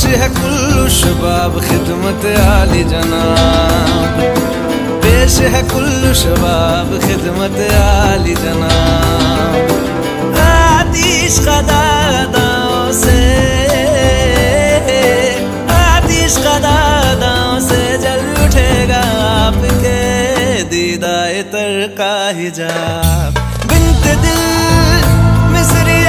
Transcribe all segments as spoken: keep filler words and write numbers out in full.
है कुल्लू शबाब खिदमत आली जनाब, पेश है कुल्लू शबाब खिदमत आली जनाब। आतिश कदादाओं से, आतिश कदादाओं से जल उठेगा आपके दीदाए तर का हिजाब। बिन्ते दिल मिसरिया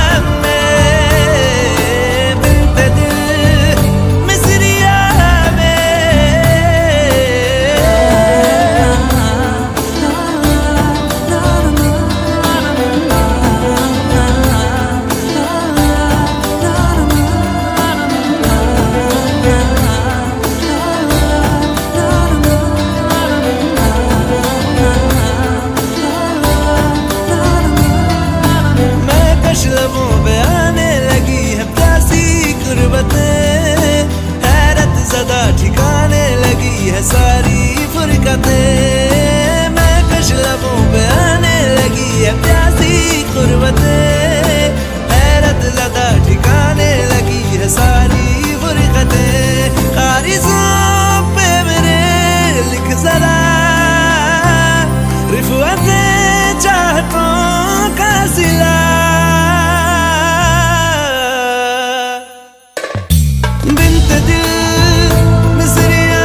लबों पे आने लगी है प्यासी गुर्बतें, हैरत ज़दा ठिकाने लगी है सारी फुरकतें। मैं कश लबों पे आने लगी है प्यासी गुर्बतें, हैरत ज़दा ठिकाने लगी है सारी फुरकतें। कारिज़ों पे मेरे लिख जरा रिफ़अतें चाहतों का सिला। बिन्ते दिल मिसरिया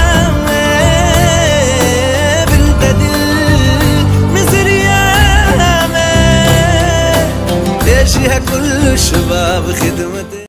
में, बिन्ते दिल मिसरिया में, पेश है कुल्लू शबाब खिदमत।